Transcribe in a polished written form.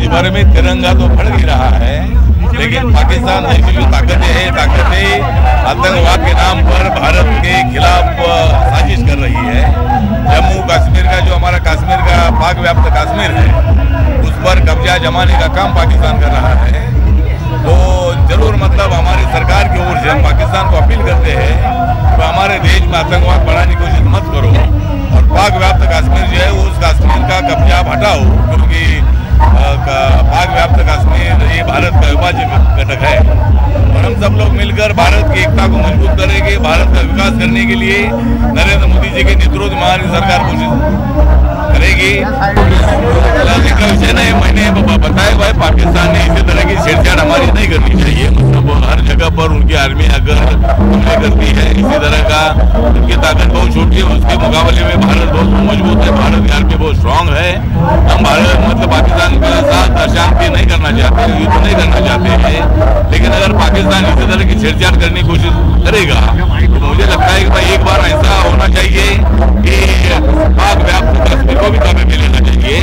दुनिया भर में तिरंगा तो फड़ ही रहा है, लेकिन पाकिस्तान की जो ताकतें आतंकवाद के नाम पर भारत के खिलाफ साजिश कर रही है। जम्मू कश्मीर का जो हमारा कश्मीर का पाक व्याप्त कश्मीर है, उस पर कब्जा जमाने का काम पाकिस्तान कर रहा है। तो जरूर मतलब हमारी सरकार की ओर से हम पाकिस्तान को अपील करते हैं तो हमारे देश में आतंकवाद बढ़ाने की कोशिश मत करो और पाक व्याप्त कश्मीर जो है उस कश्मीर का कब्जा हटाओ, क्योंकि पाक व्याप्त कश्मीर ये भारत का अविभाज्य घटक है और हम सब लोग मिलकर भारत की एकता को मजबूत करेंगे। भारत का विकास करने के लिए नरेंद्र मोदी जी के नेतृत्व में हमारी सरकार कोशिश करेगी। का विषय नहीं, मैंने बताया भाई पाकिस्तान ने इसी तरह की छेड़छाड़ हमारी नहीं करनी चाहिए। मतलब हर जगह पर उनकी आर्मी अगर हमले करती है इसी तरह का, उनकी ताकत बहुत छोटी है, उसके मुकाबले में भारत बहुत मजबूत है, भारत की आर्मी बहुत स्ट्रांग है। हम भारत मतलब पाकिस्तान के साथ अशांति नहीं करना चाहते, युद्ध नहीं करना चाहते हैं, लेकिन अगर पाकिस्तान इसी तरह की छेड़छाड़ करने की कोशिश करेगा तो मुझे लगता है कि भाई एक बार ऐसा होना चाहिए कि पाक व्याप्त कश्मीर को भी कब्जे में लेना चाहिए।